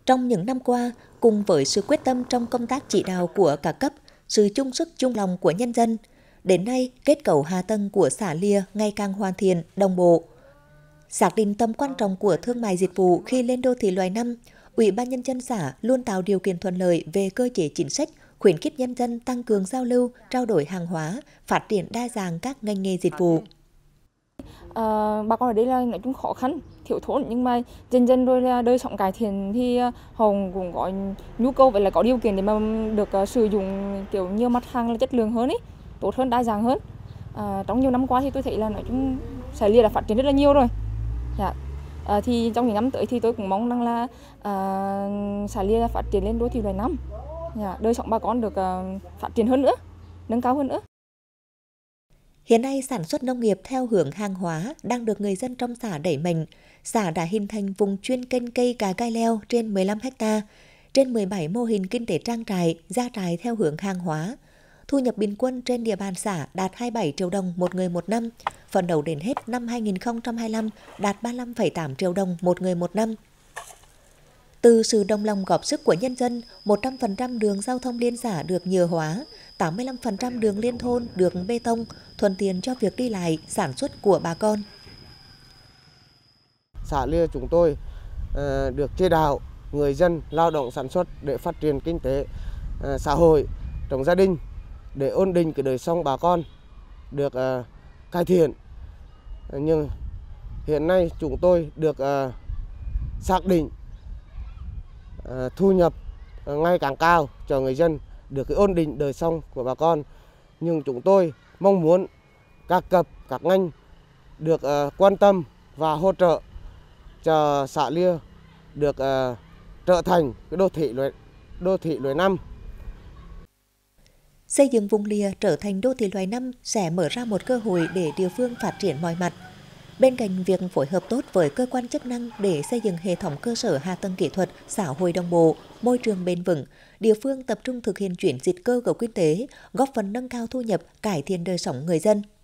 Trong những năm qua, cùng với sự quyết tâm trong công tác chỉ đạo của cả cấp, sự chung sức chung lòng của nhân dân, đến nay kết cấu hạ tầng của xã Lìa ngày càng hoàn thiện, đồng bộ. Xác định tầm quan trọng của thương mại dịch vụ khi lên đô thị loại 5, Ủy ban Nhân dân xã luôn tạo điều kiện thuận lợi về cơ chế chính sách, khuyến khích nhân dân tăng cường giao lưu, trao đổi hàng hóa, phát triển đa dạng các ngành nghề dịch vụ. Bà con ở đây là nói chung khó khăn, thiếu thốn, nhưng mà dần dần rồi là đời sống cải thiện thì họ cũng có nhu cầu vậy là có điều kiện để mà được sử dụng kiểu nhiều mặt hàng là chất lượng hơn ấy, tốt hơn, đa dạng hơn. Trong nhiều năm qua thì tôi thấy là nói chung xã Lìa đã phát triển rất là nhiều rồi. Dạ. Thì trong những năm tới thì tôi cũng mong rằng là xã Lìa phát triển lên đô thị loại 5. Dạ, đời sống bà con được phát triển hơn nữa, nâng cao hơn nữa. Hiện nay, sản xuất nông nghiệp theo hướng hàng hóa đang được người dân trong xã đẩy mạnh. Xã đã hình thành vùng chuyên canh cây cà gai leo trên 15 ha, trên 17 mô hình kinh tế trang trại, gia trại theo hướng hàng hóa. Thu nhập bình quân trên địa bàn xã đạt 27 triệu đồng một người một năm, phấn đấu đến hết năm 2025 đạt 35,8 triệu đồng một người một năm. Từ sự đồng lòng góp sức của nhân dân, 100% đường giao thông liên xã được nhựa hóa, 85% đường liên thôn được bê tông, thuận tiện cho việc đi lại, sản xuất của bà con. Xã Lìa chúng tôi được chỉ đạo người dân lao động sản xuất để phát triển kinh tế xã hội trong gia đình, để ổn định cái đời sống bà con được cải thiện. Nhưng hiện nay chúng tôi được xác định thu nhập ngày càng cao cho người dân, được cái ổn định đời sống của bà con. Nhưng chúng tôi mong muốn các cấp, các ngành được quan tâm và hỗ trợ cho xã Lìa được trở thành cái đô thị loại 5. Xây dựng vùng Lìa trở thành đô thị loại 5 sẽ mở ra một cơ hội để địa phương phát triển mọi mặt. Bên cạnh việc phối hợp tốt với cơ quan chức năng để xây dựng hệ thống cơ sở hạ tầng kỹ thuật, xã hội đồng bộ, môi trường bền vững, địa phương tập trung thực hiện chuyển dịch cơ cấu kinh tế, góp phần nâng cao thu nhập, cải thiện đời sống người dân.